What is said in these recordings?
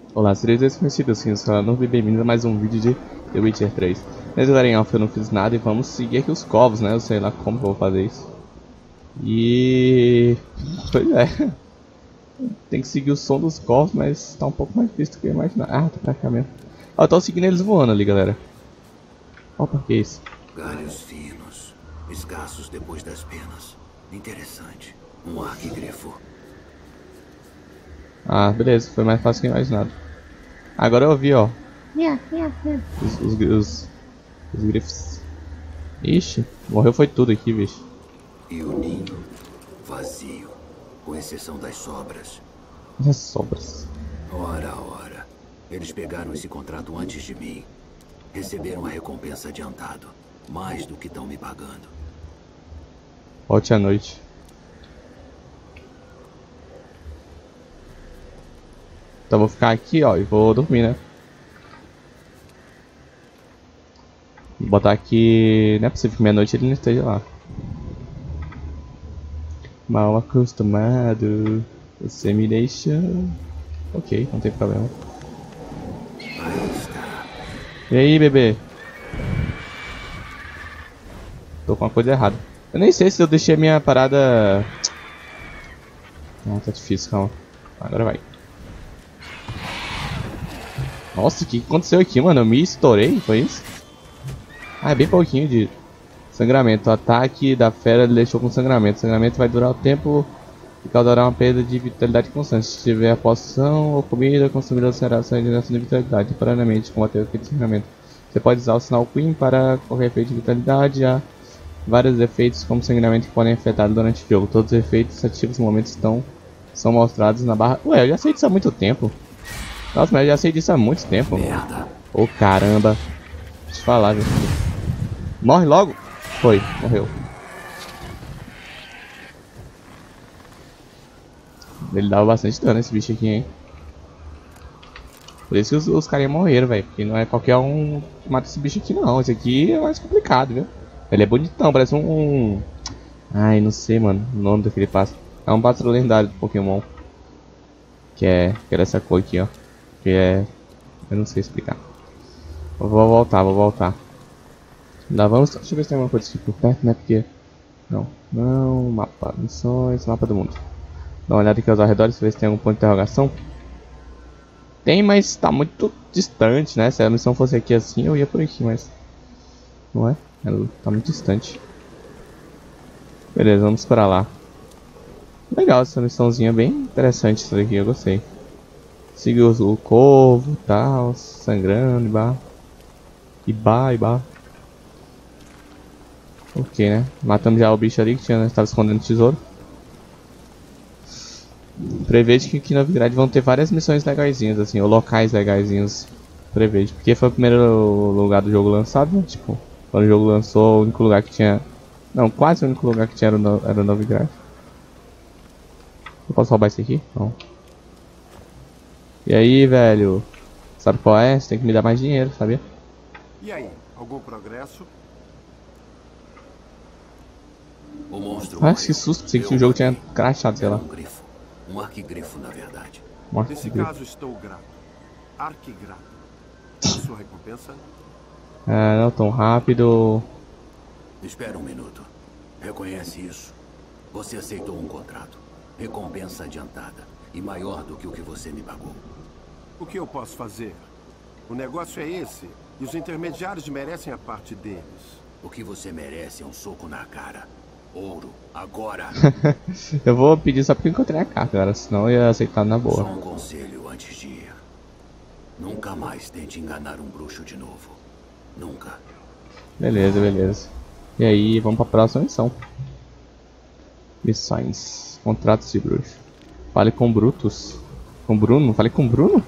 Olá, seres desconhecidos, sim, eu sou a Noob e bem-vindo a mais um vídeo de The Witcher 3. Nesse Garen Alpha eu não fiz nada e vamos seguir aqui os covos, né? Eu sei lá como que eu vou fazer isso. E... pois é. Tem que seguir o som dos covos, mas tá um pouco mais difícil do que eu imaginar. Ah, tá pra cá mesmo. Ó, eu tô seguindo eles voando ali, galera. Opa, que é isso? Galhos finos, escassos depois das penas. Interessante. Um arquigrifo. Ah, beleza, foi mais fácil que eu imaginado. Agora eu ouvi, ó. Os grifos. Ixi, morreu foi tudo aqui, bicho. E o ninho vazio, com exceção das sobras. As sobras. Ora. Eles pegaram esse contrato antes de mim. Receberam a recompensa adiantado. Mais do que estão me pagando. Volte à noite. Então vou ficar aqui, ó, e vou dormir, né? Vou botar aqui... não é possível que meia-noite ele não esteja lá. Mal acostumado, você me deixa... ok, não tem problema. Aí está. E aí, bebê? Tô com uma coisa errada. Eu nem sei se eu deixei a minha parada... ah, tá difícil, calma. Agora vai. Nossa, o que aconteceu aqui, mano? Eu me estourei, foi isso? Ah, é bem pouquinho de sangramento. O ataque da fera ele deixou com sangramento. O sangramento vai durar o tempo e causará uma perda de vitalidade constante. Se tiver a poção ou comida, consumida será essa regeneração de vitalidade. Temporariamente, combater o efeito de sangramento. Você pode usar o sinal Queen para qualquer efeito de vitalidade. Há vários efeitos como sangramento que podem afetar durante o jogo. Todos os efeitos ativos no momento são mostrados na barra. Ué, eu já sei disso há muito tempo. Nossa, mas eu já sei disso há muito tempo. Merda. Ô caramba. Deixa eu falar, viu? Morre logo. Foi, morreu. Ele dava bastante dano esse bicho aqui, hein? Por isso que os carinha morreram, velho. Porque não é qualquer um que mata esse bicho aqui, não. Esse aqui é mais complicado, viu? Ele é bonitão, parece um... ai, não sei, mano. O nome daquele pássaro. É um pássaro lendário do Pokémon. Que é dessa cor aqui, ó. Que é... eu não sei explicar. Vou voltar. Ainda vamos... deixa eu ver se tem alguma coisa aqui por perto, né? Porque... não, mapa, missões, mapa do mundo. Dá uma olhada aqui aos arredores, ver se tem algum ponto de interrogação. Tem, mas tá muito distante, né? Se a missão fosse aqui assim, eu ia por aqui, mas... não é? Ela tá muito distante. Beleza, vamos para lá. Legal essa missãozinha, bem interessante isso daqui, eu gostei. Seguiu o corvo e tal, sangrando, Ibá. Ok, né? Matamos já o bicho ali que estava escondendo o tesouro. Prevejo que aqui na Novigrad vão ter várias missões legaisinhas, assim, ou locais legaisinhos. Prevejo, porque foi o primeiro lugar do jogo lançado, né? Tipo, quando o jogo lançou, o único lugar que tinha... não, quase o único lugar que tinha era Novigrad. Eu posso roubar isso aqui? Não. E aí, velho? Sabe qual é? Você tem que me dar mais dinheiro, sabia? E aí, algum progresso? O monstro. Ah, que susto, pensei que o jogo tinha crashado, sei lá. Um grifo. Um arquigrifo, na verdade. Nesse caso, estou grato. Arquigrato. A sua recompensa? Ah, não tão rápido. Espera um minuto. Reconhece isso? Você aceitou um contrato. Recompensa adiantada. E maior do que o que você me pagou. O que eu posso fazer? O negócio é esse. E os intermediários merecem a parte deles. O que você merece é um soco na cara. Ouro, agora. Eu vou pedir só porque eu encontrei a carta, galera, senão eu ia aceitar na Só boa. um conselho antes de ir. Nunca mais tente enganar um bruxo de novo. Nunca. Beleza. E aí, vamos pra próxima missão. Missões. Contratos de bruxo. Fale com Brutus. Com Bruno? Falei com Bruno?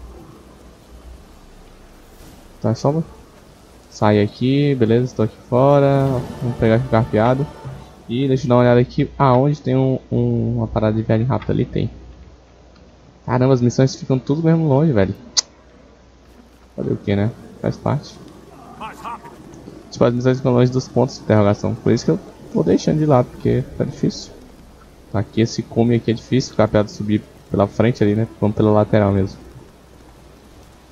Tá, só... sai aqui, beleza, estou aqui fora. Vamos pegar aqui o carpeado. E deixa eu dar uma olhada aqui. Ah, onde tem uma parada de viagem rápida ali? Tem. Caramba, as missões ficam tudo mesmo longe, velho. Fazer o que, né? Faz parte. Tipo, as missões ficam longe dos pontos de interrogação. Por isso que eu vou deixando de lado, porque tá difícil. Aqui esse cume aqui é difícil, o carpeado subir pela frente ali, né? Vamos pela lateral mesmo.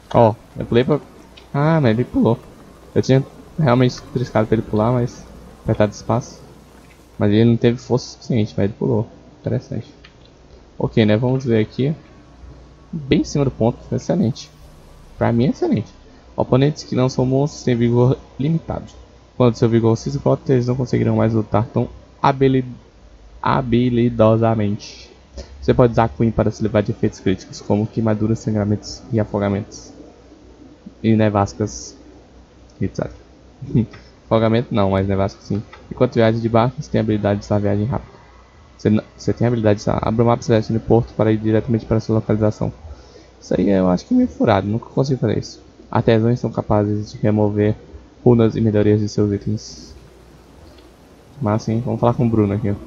Ó, eu pulei pra... Ah, mas ele pulou. Eu tinha realmente triscado pra ele pular, mas... apertado espaço. Mas ele não teve força suficiente, mas ele pulou. Interessante. Ok, né? Vamos ver aqui. Bem em cima do ponto. Excelente. Pra mim é excelente. Oponentes que não são monstros têm vigor limitado. Quando seu vigor se esgota, eles não conseguirão mais lutar tão habilidosamente. Você pode usar a Queen para se livrar de efeitos críticos, como queimaduras, sangramentos e afogamentos. E nevascas. Etc. Afogamento não, mas nevasca sim. Enquanto viaja de barco, você tem a habilidade de usar viagem rápida. Você tem a habilidade de abrir o mapa celeste no porto para ir diretamente para sua localização. Isso aí eu acho que é meio furado, nunca consigo fazer isso. Artesãos são capazes de remover runas e melhorias de seus itens. Mas sim, vamos falar com o Bruno aqui.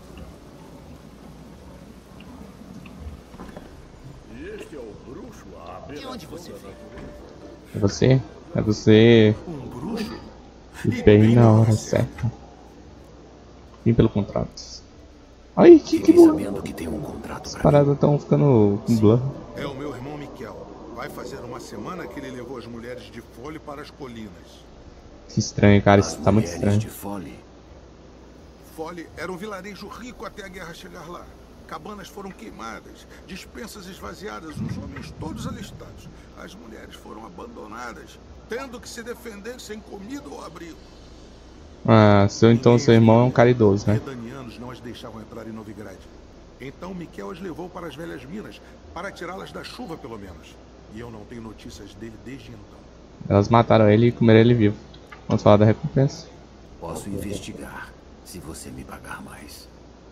De onde você veio? É você? É você. Um bruxo? E bem na hora certa. Vim pelo contrato. Ai, que Fiquei bom. sabendo que tem um contrato As pra mim. paradas estão ficando com blur. É o meu irmão Miquel. Vai fazer uma semana que ele levou as mulheres de Fole para as colinas. Que estranho, cara. As Isso tá muito mulheres estranho. de Fole. Fole era um vilarejo rico até a guerra chegar lá. Cabanas foram queimadas, despensas esvaziadas, os homens todos alistados. As mulheres foram abandonadas, tendo que se defender sem comida ou abrigo. Ah, então seu irmão é um cara idoso, né? Os redanianos não as deixavam entrar em Novigrad. Então Miquel as levou para as velhas minas, para tirá-las da chuva pelo menos. E eu não tenho notícias dele desde então. Elas mataram ele e comeram ele vivo. Vamos falar da recompensa. Posso investigar, se você me pagar mais.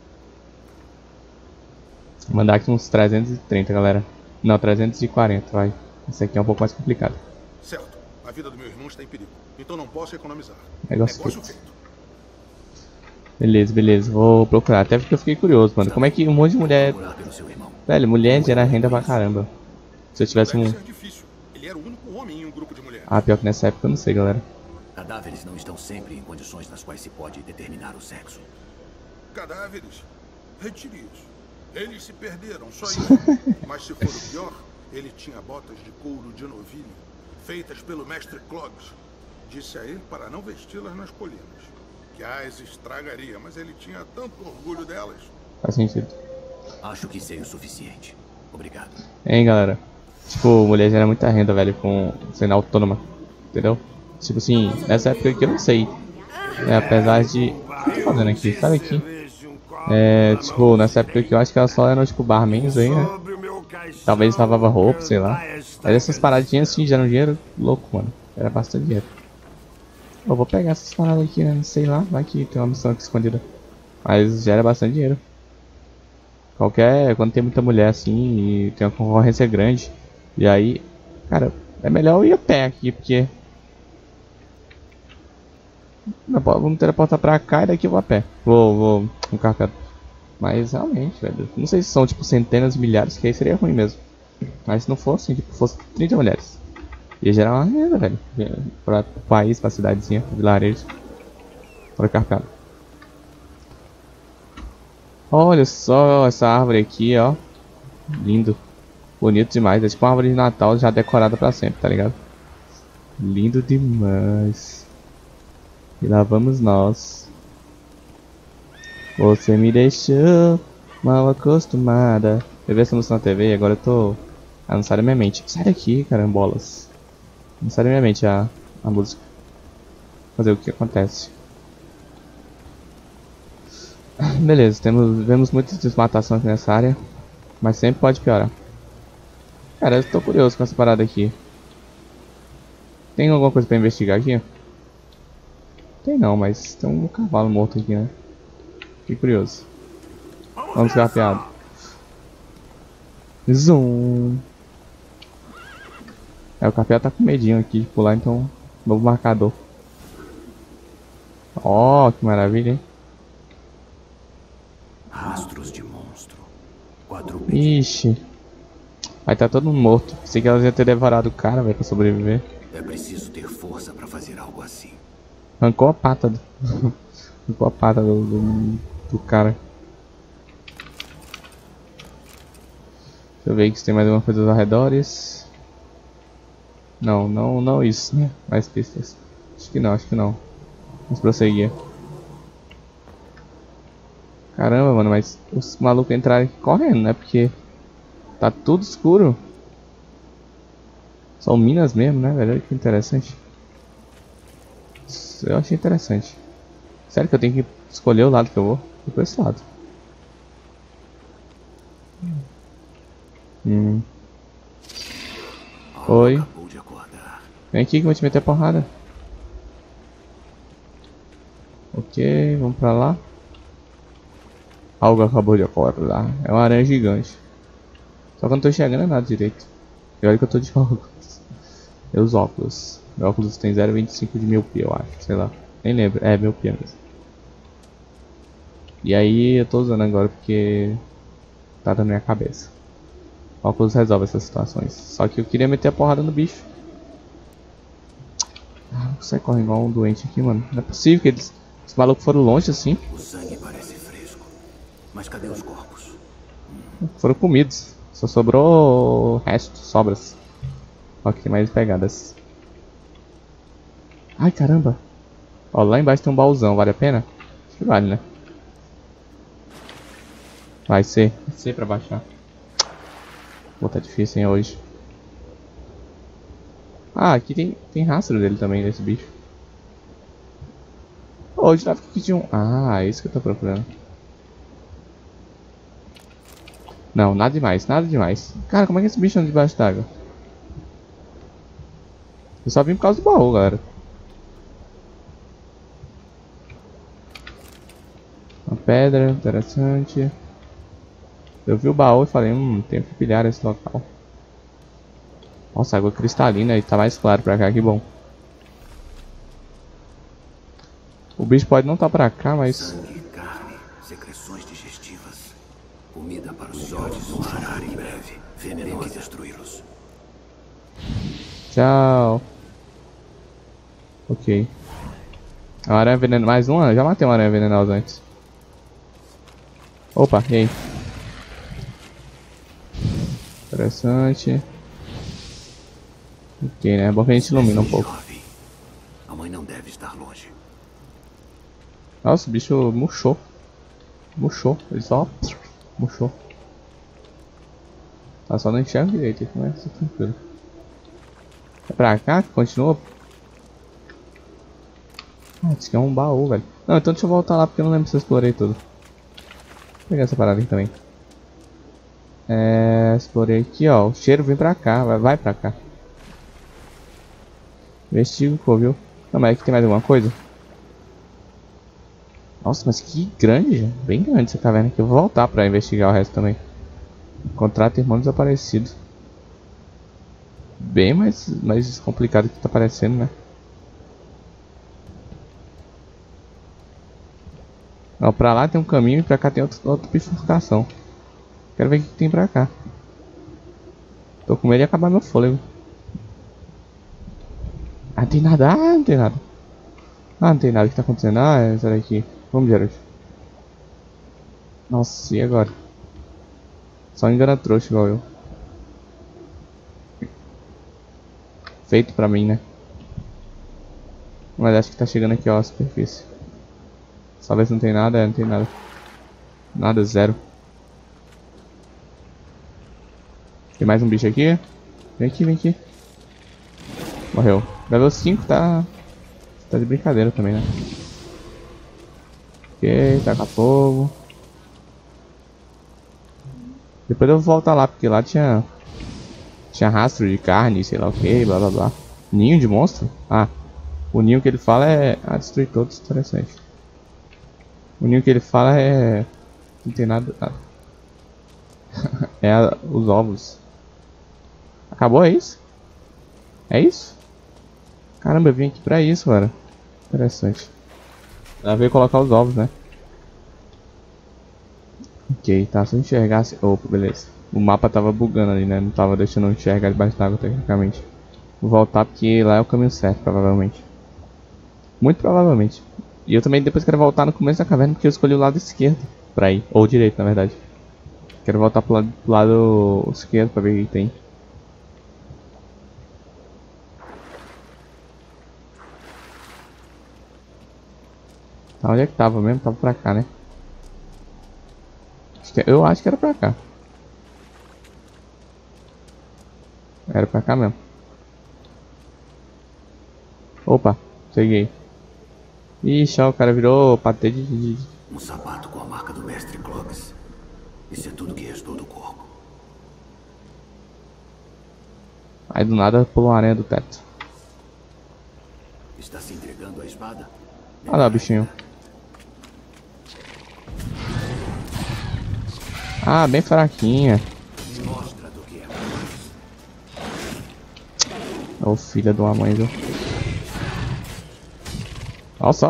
Vou mandar aqui uns 330, galera. Não, 340, vai. Esse aqui é um pouco mais complicado. Certo, a vida do meu irmão está em perigo. Então não posso economizar. Negócio feito. Beleza, beleza. Vou procurar. Até porque eu fiquei curioso, mano. Como é que um monte de mulher... Procurar pelo seu irmão. Velho, mulher gera renda pra caramba. Se eu tivesse Deve um... ser difícil. Ele era o único homem em um grupo de mulheres. Ah, pior que nessa época eu não sei, galera. Cadáveres não estão sempre em condições nas quais se pode determinar o sexo. Cadáveres? Retire isso. Eles se perderam, só isso. Mas se for o pior, ele tinha botas de couro de novilho, feitas pelo mestre Clogs. Disse a ele para não vesti-las nas colinas. Que as estragaria, mas ele tinha tanto orgulho delas. Faz sentido. Acho que sei o suficiente. Obrigado. Hein, galera. Tipo, mulher gera muita renda, velho, com sendo autônoma. Entendeu? Tipo assim, nessa época aqui eu não sei. Apesar de... O que eu tô fazendo aqui? Sabe aqui? Tipo, nessa época aqui eu acho que elas só eram, tipo, barmans aí, né? Talvez lavava roupa, sei lá. Mas essas paradinhas assim geram dinheiro louco, mano. Era bastante dinheiro. Eu vou pegar essas paradas aqui, né? Sei lá, vai que tem uma missão aqui escondida. Mas gera bastante dinheiro. Quando tem muita mulher assim e tem uma concorrência grande. E aí, cara, é melhor eu ir a pé aqui, porque... Vamos teleportar pra cá e daqui eu vou a pé. Vou com carro. Mas realmente, velho. Não sei se são tipo centenas, milhares, que aí seria ruim mesmo. Mas se não fosse, tipo, fosse 30 mulheres. Ia gerar uma renda, velho. Pra país, pra cidadezinha, pra vilarejo. Bora carpado. Olha só essa árvore aqui, ó. Lindo. Bonito demais. É tipo uma árvore de Natal já decorada pra sempre, tá ligado? Lindo demais. E lá vamos nós. Você me deixou mal acostumada. Eu vi essa música na TV e agora eu tô... Ah, não sai da minha mente. Sai daqui, carambolas. Não sai da minha mente a música. Fazer o que acontece. Beleza, vemos muita desmatação aqui nessa área. Mas sempre pode piorar. Cara, eu tô curioso com essa parada aqui. Tem alguma coisa pra investigar aqui? Tem não, mas tem um cavalo morto aqui, né? Fiquei curioso. Vamos carpeado. Zoom. O carpeado tá com medinho aqui de pular, então... Novo marcador. Ó, que maravilha, hein? Rastros de monstro. Ixi. Aí tá todo mundo morto. Pensei que elas iam ter devorado o cara, velho, pra sobreviver. É preciso ter força pra fazer algo assim. Arrancou a pata Arrancou a pata do cara. Deixa eu ver aqui se tem mais alguma coisa aos arredores. Não, não, não isso, né? Mais pistas. Acho que não, acho que não. Vamos prosseguir. Caramba, mano, mas os malucos entraram aqui correndo, né? Porque tá tudo escuro. São minas mesmo, né, velho? Olha que interessante. Eu achei interessante. Sério que eu tenho que escolher o lado que eu vou? Vou pra esse lado. Oi. Acabou de acordar. Vem aqui que eu vou te meter a porrada. Ok, vamos pra lá. Algo acabou de acordar. É uma aranha gigante. Só que eu não tô enxergando nada direito. E olha que eu tô de óculos. Meus óculos. Meu óculos tem 0,25 de miopia, eu acho. Sei lá. Nem lembro. É, miopia mesmo. E aí eu tô usando agora porque tá dando minha cabeça. O óculos resolve essas situações. Só que eu queria meter a porrada no bicho. Ah, você corre igual um doente aqui, mano. Não é possível que eles... Os malucos foram longe assim. O sangue parece fresco. Mas cadê os corpos? Foram comidos. Só sobrou o resto, sobras. Ó, que tem mais pegadas. Ai, caramba. Ó, lá embaixo tem um baúzão. Vale a pena? Acho que vale, né? Vai ser. Vai ser pra baixar. Pô, tá difícil, hein, hoje. Ah, aqui tem rastro dele também, desse bicho. Pô, hoje tava aqui tinha um... Ah, é isso que eu tô procurando. Não, nada demais, nada demais. Cara, como é que esse bicho anda debaixo d'água? Eu só vim por causa do baú, galera. Uma pedra, interessante. Eu vi o baú e falei, tenho que pilhar esse local. Nossa, água cristalina e tá mais claro pra cá, que bom. O bicho pode não estar pra cá, mas... Sangue, carne, secreções digestivas. Comida para os olhos parar em breve. Veneno que destruí-los. Tchau. Ok. A aranha venenosa. Mais uma? Já matei uma aranha venenosa antes. Opa, e aí? Interessante. Ok, né? É bom que a gente ilumina um pouco. Jovem. A mãe não deve estar longe. Nossa, o bicho murchou. Murchou. Ele só... murchou. Tá, só não enxerga direito. Mas tá tranquilo. É pra cá? Continua? Ah, isso aqui é um baú, velho. Não, então deixa eu voltar lá porque eu não lembro se eu explorei tudo. Vou pegar essa parada aqui também. Explorei aqui, ó. O cheiro vem pra cá, vai pra cá. Investigo, pô, viu? Não, mas aqui tem mais alguma coisa? Nossa, mas que grande, bem grande essa caverna aqui. Eu vou voltar pra investigar o resto também. Contrato irmão desaparecido. Bem mais complicado que tá parecendo, né? Ó, pra lá tem um caminho e pra cá tem outra bifurcação. Quero ver o que tem pra cá. Tô com medo de acabar meu fôlego. Ah, não tem nada. Ah, não tem nada. Ah, não tem nada. O que tá acontecendo? Ah, é essa daqui. Vamos, Geralt. Nossa, e agora? Só engana trouxa igual eu. Feito pra mim, né? Mas acho que tá chegando aqui, ó, a superfície. Só ver se não tem nada. Não tem nada. Nada, zero. Tem mais um bicho aqui? Vem aqui, vem aqui. Morreu. Level 5 tá de brincadeira também, né? Ok, taca fogo. Depois eu vou voltar lá, porque lá tinha rastro de carne, sei lá o que, blá blá blá. Ninho de monstro? Ah, o ninho que ele fala é... Ah, destruir todos, interessante. O ninho que ele fala é... Não tem nada... os ovos. Acabou, é isso? É isso? Caramba, eu vim aqui pra isso, cara. Interessante. Ela veio colocar os ovos, né? Ok, tá, se eu enxergasse... Opa, beleza. O mapa tava bugando ali, né? Não tava deixando eu enxergar debaixo d'água, tecnicamente. Vou voltar porque lá é o caminho certo, provavelmente. Muito provavelmente. E eu também depois quero voltar no começo da caverna porque eu escolhi o lado esquerdo pra ir. Ou direito, na verdade. Quero voltar pro lado esquerdo pra ver o que tem. Tá, onde é que tava mesmo? Tava pra cá, né? Eu acho que era pra cá. Era pra cá mesmo. Opa, cheguei. Ixi, ó, o cara virou patê de... Um sapato com a marca do mestre Clovis. Isso é tudo que restou do corpo. Aí do nada pulou uma aranha do teto. Está se entregando a espada? Olha lá, bichinho. Ah, bem fraquinha. Mostra do que é. Ô, filha de uma mãe, viu? Nossa,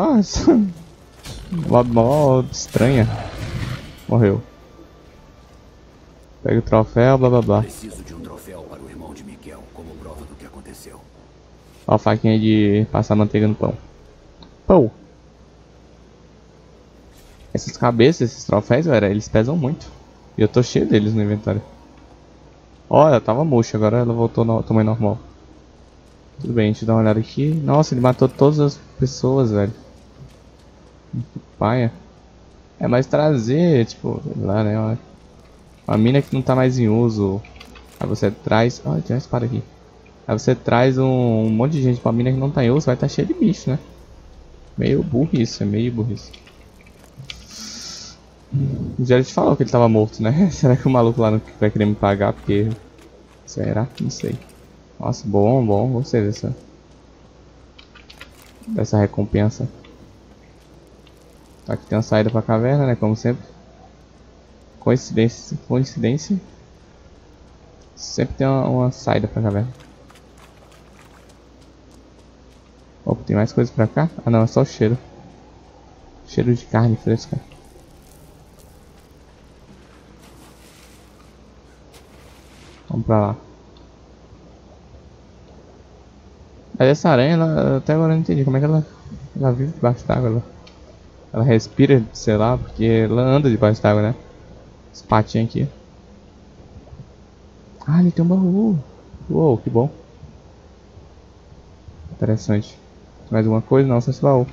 mó estranha. Morreu. Pega o troféu, blá blá blá. Preciso de um troféu para o irmão de Miguel, como prova do que aconteceu. Ó a faquinha de passar manteiga no pão. Pão! Essas cabeças, esses troféus, galera, eles pesam muito. E eu tô cheio deles no inventário. Ó, ela tava murcha, agora ela voltou ao tamanho normal. Tudo bem, deixa eu dar uma olhada aqui. Nossa, ele matou todas as pessoas, velho. Que paia. É mais trazer, tipo, sei lá, né? Uma mina que não tá mais em uso. Aí você traz... Olha, tem uma espada aqui. Aí você traz um monte de gente pra mina que não tá em uso, vai estar cheio de bicho, né? Meio burrice, é meio burrice. Já ele te falou que ele tava morto, né? Será que o maluco lá não vai querer me pagar? Porque... Será? Não sei. Nossa, bom, bom. Gostei dessa recompensa. Aqui tem uma saída pra caverna, né? Como sempre. Coincidência. Sempre tem uma saída pra caverna. Opa, tem mais coisa pra cá? Ah não, é só o cheiro. Cheiro de carne fresca. Vamos pra lá. Mas essa aranha, ela, até agora eu não entendi como é que ela vive debaixo d'água. Ela respira, sei lá, porque ela anda debaixo d'água, né? Esse patinho aqui. Ah, ali tem um baú. Uou, que bom. Interessante. Mais alguma coisa? Não, só esse baú.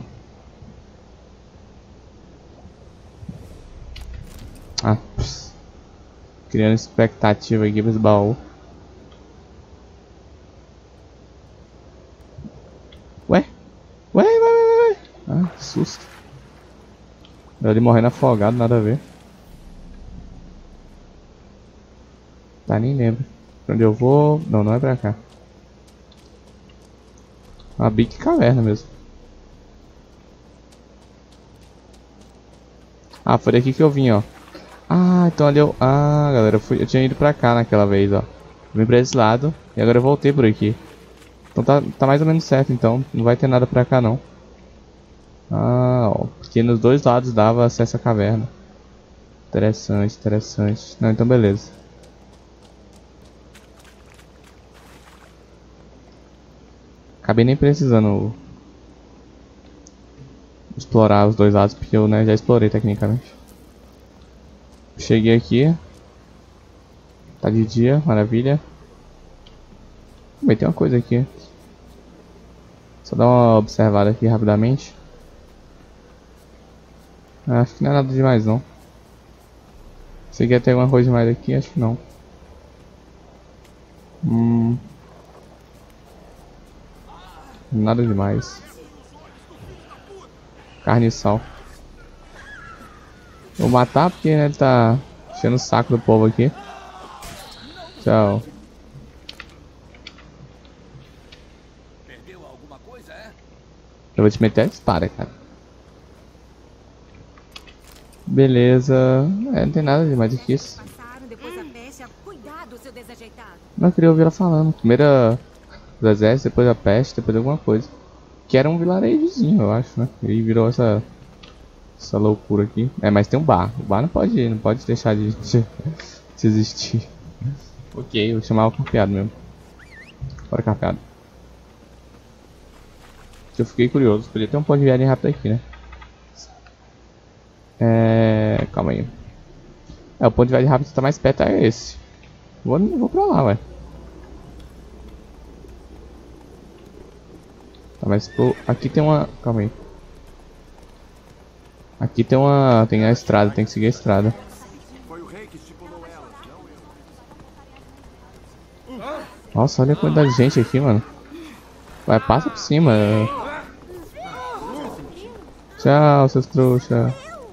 Ah, pss. Criando expectativa aqui pra esse baú. Ué? Ué. Ah, que susto. Ele morrendo afogado, nada a ver. Tá, nem lembro. Pra onde eu vou? Não, não é pra cá. Uma big caverna mesmo. Ah, foi daqui que eu vim, ó. Ah, então ali eu... Ah, galera, eu tinha ido pra cá naquela vez, ó. Vim pra esse lado e agora eu voltei por aqui. Então tá mais ou menos certo, então. Não vai ter nada pra cá, não. Ah, ó. Porque nos dois lados dava acesso à caverna. Interessante, interessante. Não, então beleza. Acabei nem precisando explorar os dois lados, porque eu, né, já explorei tecnicamente. Cheguei aqui. Tá de dia, maravilha. Bem, tem uma coisa aqui. Só dar uma observada aqui rapidamente. Acho que não é nada demais não. Se quer ter alguma coisa mais aqui, acho que não. Nada demais. Carne e sal. Vou matar porque, né, ele tá enchendo o saco do povo aqui. Tchau. Perdeu alguma coisa, é? Eu vou te meter a espada, cara. Beleza. É, não tem nada demais aqui. Não, eu queria ouvir ela falando. Primeiro os exércitos, depois a peste, depois alguma coisa. Que era um vilarejozinho, eu acho, né? E virou essa loucura aqui. É, mas tem um bar. O bar não pode deixar de existir. Ok, vou chamar o carpeado mesmo. Bora, carpeado. Eu fiquei curioso. Podia ter um ponto de viagem rápido aqui, né? Calma aí. O ponto de viagem rápido que tá mais perto é esse. Vou pra lá, ué. Tá, mas aqui tem uma... Calma aí. Aqui tem a estrada, tem que seguir a estrada. Foi o rei que estipulou elas, não eu. Nossa, olha a quantidade de gente aqui, mano. Vai, passa por cima. Tchau, seus trouxa.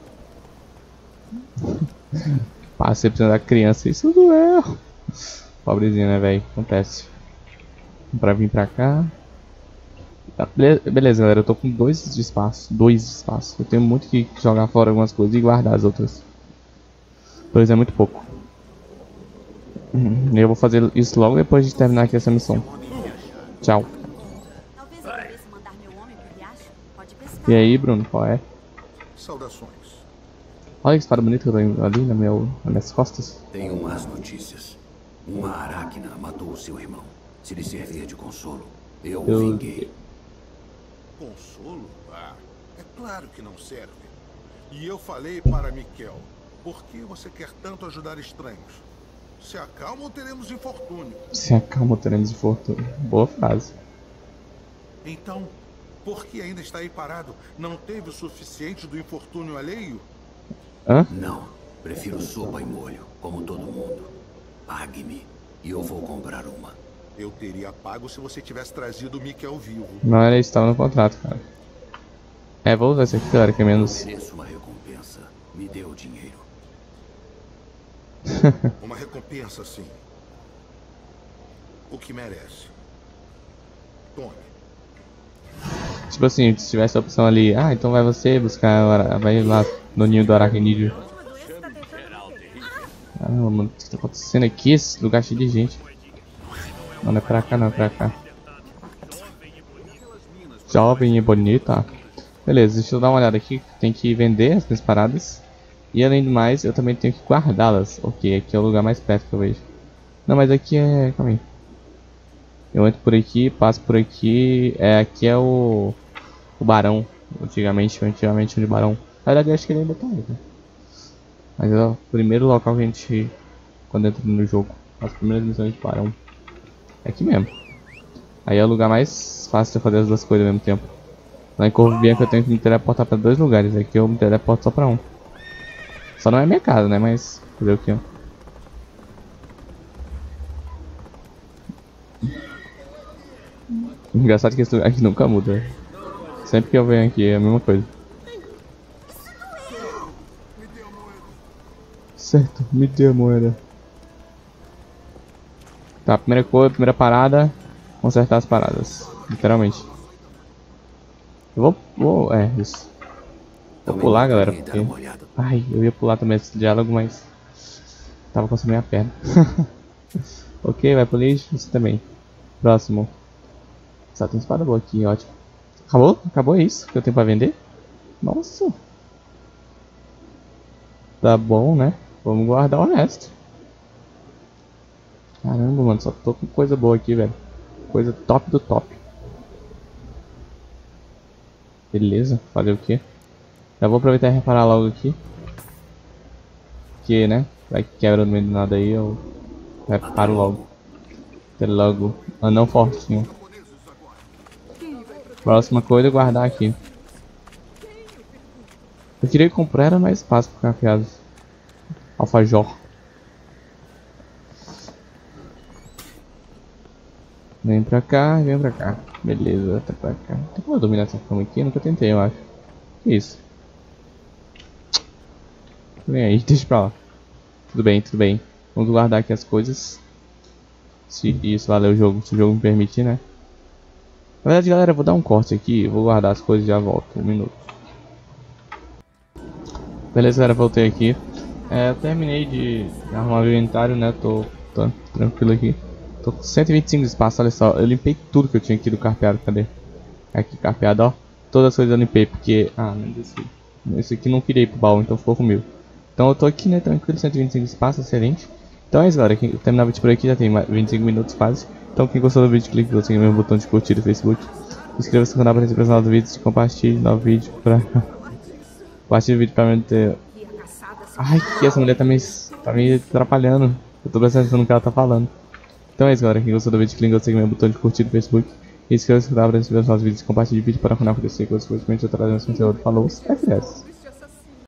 Passei por cima da criança, isso doeu. Pobrezinho, né, velho? Acontece. Pra vir pra cá. Tá, beleza, galera, eu tô com 2 de espaço. 2 de espaço. Eu tenho muito que jogar fora algumas coisas e guardar as outras. 2 é muito pouco. Eu vou fazer isso logo depois de terminar aqui essa missão. Tchau. E aí, Bruno, qual é? Saudações. Olha que espada bonita que eu tô ali nas minhas costas. Tenho más notícias. Uma aracna matou o seu irmão. Se lhe servir de consolo, eu o vinguei. Consolo? Ah, é claro que não serve. E eu falei para Miquel, por que você quer tanto ajudar estranhos? Se acalma ou teremos infortúnio? Se acalma ou teremos infortúnio. Boa frase. Então, por que ainda está aí parado? Não teve o suficiente do infortúnio alheio? Hã? Não, prefiro sopa e molho, como todo mundo. Pague-me e eu vou comprar uma. Eu teria pago se você tivesse trazido o Miquel vivo. Não era isso, estava no contrato, cara. É, vou usar esse aqui, galera, que é menos. Mereço uma recompensa. Me dê o dinheiro. Uma recompensa, sim. O que merece. Tome. Tipo assim, se tivesse a opção ali, então vai você buscar, vai lá no ninho do aracnídeo. Caramba, mano, o que tá acontecendo aqui? Esse lugar cheio de gente. Não é pra cá, não é pra cá. Jovem e bonita. Beleza, deixa eu dar uma olhada aqui. Tem que vender as minhas paradas. E além do mais, eu também tenho que guardá-las. Ok, aqui é o lugar mais perto que eu vejo. Não, mas aqui é... calma aí. Eu entro por aqui, passo por aqui. Aqui é o Barão. Antigamente onde o Barão. Na verdade, eu acho que ele ainda tá aí, né? Mas é o primeiro local que a gente... quando entra no jogo. As primeiras missões de Barão. É aqui mesmo. Aí é o lugar mais fácil de fazer as duas coisas ao mesmo tempo. Lá em Corvo Bianco eu tenho que me teleportar pra 2 lugares. Aqui eu me teleporto só pra um. Só não é minha casa, né? Mas fazer o que? Engraçado que esse lugar aqui nunca muda. Sempre que eu venho aqui é a mesma coisa. Certo, me dê a moeda. Tá, primeira parada, consertar as paradas, literalmente. Eu vou isso. Vou pular, galera, porque... ai, eu ia pular também esse diálogo, mas... tava coçando minha perna. Ok, vai pro lixo, você também. Próximo. Só tem espada boa aqui, ótimo. Acabou? Acabou, é isso que eu tenho pra vender? Nossa. Tá bom, né? Vamos guardar o resto. Caramba, mano, só tô com coisa boa aqui, velho. Coisa top do top. Beleza, fazer o que? Já vou aproveitar e reparar logo aqui. Que, né? Vai que quebra no meio do nada aí, eu reparo logo. Até logo. Anão fortinho. Próxima coisa é guardar aqui. Eu queria comprar, era mais fácil pro cafeado. Alfajor. Vem pra cá, vem pra cá. Beleza, até pra cá. Tem como eu dominar essa forma aqui? Eu nunca tentei, eu acho. Que isso? Vem aí, deixa pra lá. Tudo bem, tudo bem. Vamos guardar aqui as coisas. Se isso valeu o jogo, se o jogo me permitir, né? Na verdade, galera, eu vou dar um corte aqui. Vou guardar as coisas e já volto. 1 minuto. Beleza, galera, voltei aqui. Eu terminei de arrumar o inventário, né? Tô tranquilo aqui. Tô com 125 de espaço, olha só. Eu limpei tudo que eu tinha aqui do carpeado. Cadê? Aqui, carpeado, ó. Todas as coisas eu limpei, porque... menos esse aqui não queria ir pro baú, então ficou comigo. Então eu tô aqui, né? Tranquilo, 125 de espaço, excelente. Então é isso, galera. Quem terminar o vídeo por aqui já tem 25 minutos quase. Então quem gostou do vídeo, clique no mesmo botão de curtir do Facebook. Inscreva-se no canal para receber os novos vídeos. E compartilhe o novo vídeo pra... compartilhe o vídeo pra mim ter... ai, que essa mulher tá me atrapalhando. Eu tô prestando atenção no que ela tá falando. Então é isso, galera. Quem gostou do vídeo, clique no seguir meu botão de curtir do Facebook. E inscreva-se no canal para receber os novos vídeos. Compartilhe o vídeo para o canal acontecer com os conhecimentos eu trazer esse conteúdo. Falou, FS.